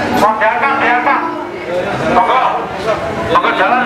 Diangkat. Monggo jalan.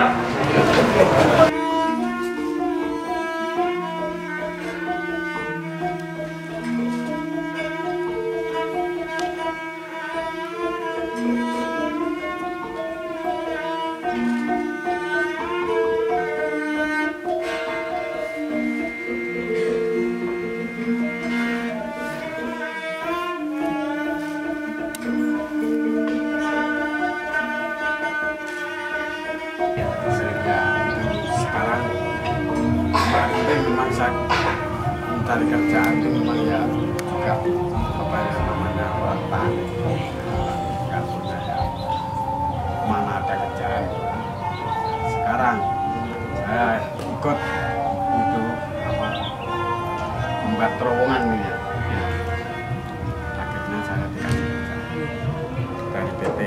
Memang saya mencari kerjaan itu memang ya juga apa ya namanya orang tani nggak punya ya mana ada kerjaan. Sekarang saya ikut itu apa membuat terowongan ini ya. Akhirnya saya dikasih kerja dari PT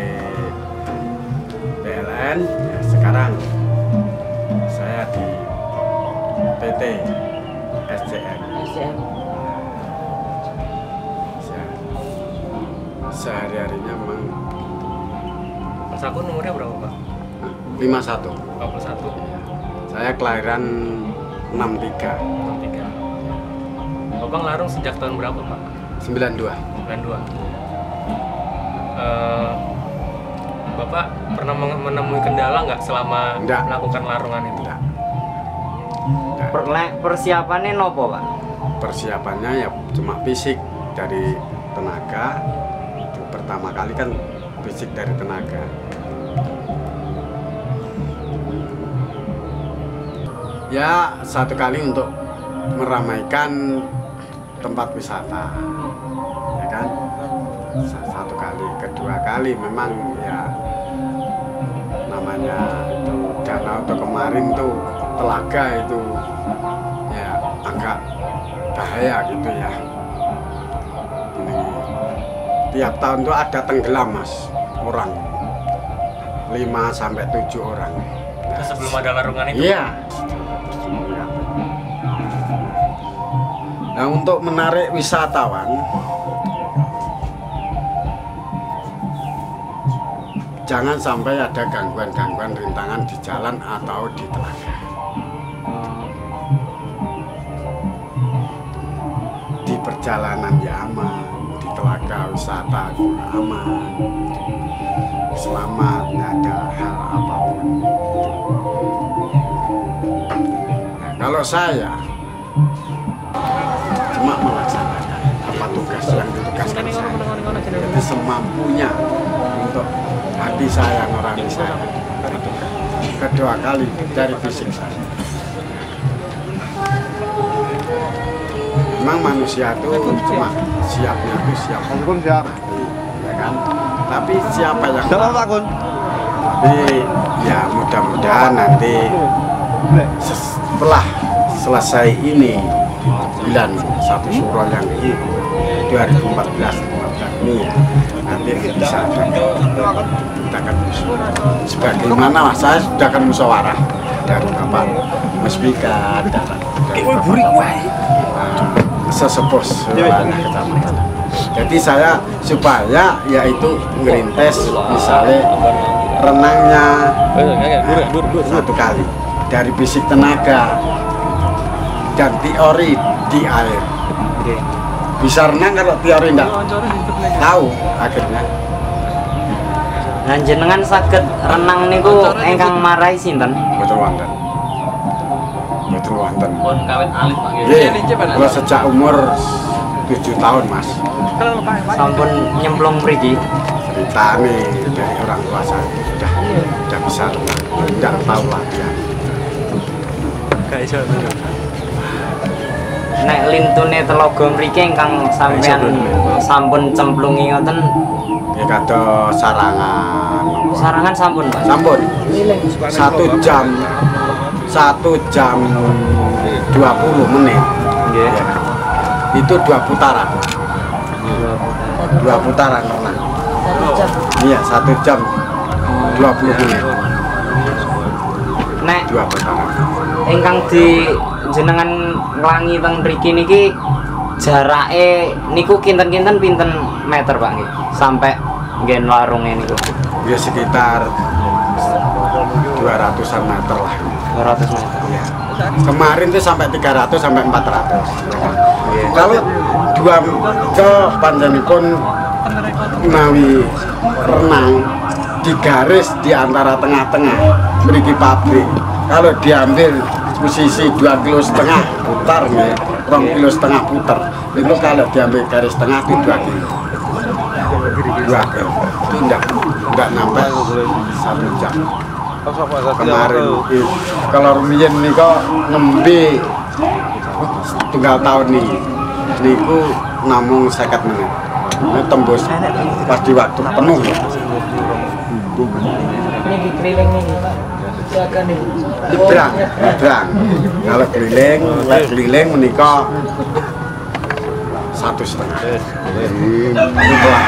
PLN ya, sekarang saya di PT SCM. Sehari-harinya memang. Mas Akun umurnya berapa, Pak? 51. 51. Saya kelahiran 63. 63. Bapak ngelarung sejak tahun berapa, Pak? 92. 92. Bapak pernah menemui kendala nggak selama Nggak. melakukan larongan itu? Enggak. Persiapannya nopo, Pak? Persiapannya ya cuma fisik dari tenaga. Itu pertama kali kan fisik dari tenaga. Ya satu kali untuk meramaikan tempat wisata, ya kan? Satu kali, kedua kali memang ya namanya itu danau untuk kemarin tuh telaga itu ya agak bahaya gitu ya. Ini tiap tahun tuh ada tenggelam mas orang 5 sampai 7 orang. Itu sebelum ada larungan itu? Iya. Nah untuk menarik wisatawan jangan sampai ada gangguan-gangguan rintangan di jalan atau di telaga. Di perjalanan ya aman, di telaga wisata juga aman, selamat, nggak ada hal apapun. Nah, kalau saya cuma melaksanakan apa tugas yang ditugaskan saya, jadi semampunya untuk hati saya, nurani saya. Kedua kali dari fisik saya. Memang manusia itu cuma siapnya itu siap mati, ya kan? Tapi siapa yang tapi ya mudah-mudahan nanti setelah selesai ini bulan 1 Syuro yang ini 2014 ini ya, nanti bisa kita akan sebagaimana saya sudah akan musyawarah dari Bapak Musbika dan sesepuh kecamatan. Jadi saya supaya yaitu ngerintis misalnya renangnya satu kali dari fisik tenaga dan teori di air. Bisa renang kalau teori enggak tahu akhirnya. Nah, jenengan saged renang niku engkang marai sinten? Betul wonten. Betul wonten. Pun kawin alit, Pak. Nggih, kula sejak umur 7 tahun, Mas. Sampun nyemplung mriki. Ceritane dari orang tua saya sudah bisa renang. Enggak tahu lagi ya. Gak iso. Nek lintune telaga mriki ingkang sampean sampun cemplungi ngoten. Ya kados sarangan. Sarangan sampun, Pak. Sampun. 1 jam 20 menit. Nggih. Itu 2 putaran. 2 putaran renang. Iya, 1 jam 20 menit. Nek 2 putaran. ingkang di jenengan nglangi teng mriki niki jarake niku kinten-kinten pinten meter, Pak nggih? Sampai Gen warung ini kok. Ya sekitar 200-an meter lah. 200 meter. Ya. Kemarin tuh sampai 300 sampai 400. Kalau dua ke panjenipun menawi renang di garis di antara tengah-tengah mriki pabrik. Kalau diambil posisi 2,5 kilo putar nih, 2,5 kilo putar. Itu kalau diambil garis tengah itu 2 kilo. 2 kilo. Itu enggak sampai 1 jam. Kemarin kalau rumiyin nika nembe tunggal tahun nih niku namung 50 menit. Ini tembus pas di waktu penuh. Ini di keliling ini Pak. Silakan nih. Nyebrang. Kalau keliling menika 1,5. Ini pelan.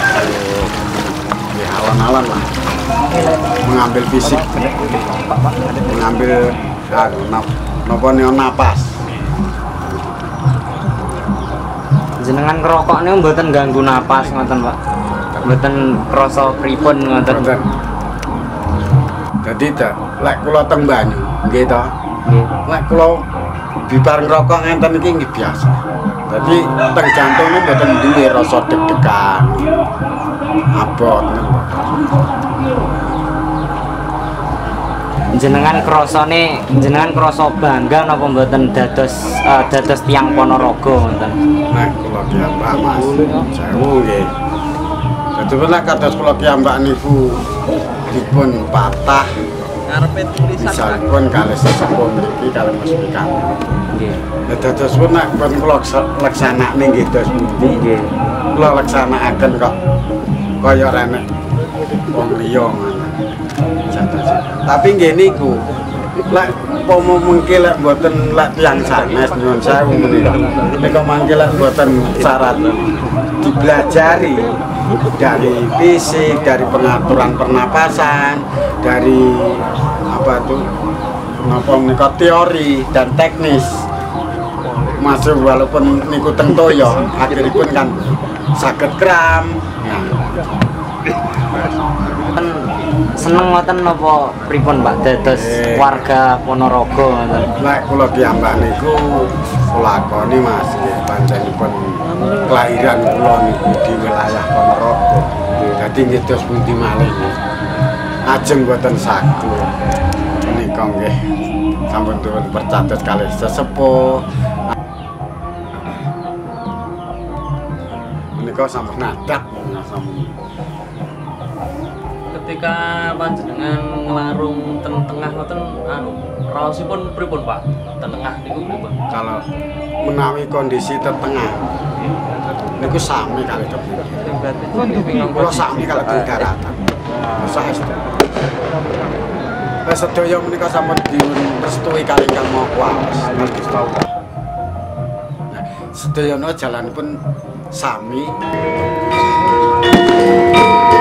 Ya alon-alon lah. Mengambil fisik, mengambil napa napas. Jenengan ngerokok niku mboten ganggu napas ngoten, Pak. Mboten krasa pripun ngoten. Jadi lek kula teng banyu, nggih to. Nggih. Lek kula bibar ngerokok ngenten iki nggih biasa. Jadi teng jantung niku mboten duwe rasa deg-degan. Abot. Jenengan krasa bangga napa mboten dados tiyang Ponorogo ngoten. Nek kula piyambak Mas, sewu nggih. Dadi lek kados kula piyambak niku dipun patah ngarepe tulisan misalipun kalih sesepuh mriki kalih Mas Pikan. Nggih. Nek dados pun nek pun kula laksanakne nggih dos pundi nggih. Kula laksanakaken kok kaya rene wong liya ngono. Tapi nggih niku lek pomo mengki lek mboten lek tiyang sanes nyuwun sewu menika. Nek mangke lek mboten syarat dipelajari dari fisik, dari pengaturan pernapasan, dari apa tuh napa menika teori dan teknis. Masuk walaupun niku teng toya, akhiripun kan saged kram. Seneng ngoten napa pripun Pak dados warga Ponorogo ngoten. Nek kula piyambak niku lakoni Mas nggih panjenengan kelahiran kula niku di wilayah Ponorogo. Dadi nggih dos pundi malih. Ajeng boten saku. Menika nggih sampun dipun percados kalih sesepuh. Menika sampun adat sampun. Ketika panjenengan nglarung ten tengah ngoten raosipun pripun Pak? Ten tengah niku pripun? Kalau menawi kondisi tetengah niku sami kali demi. Kula sami kalau di daratan. Saestu. Wis sedaya menika sampun direstui kali Kang Maha Kuwasa. Nah, sedayana jalanipun sami.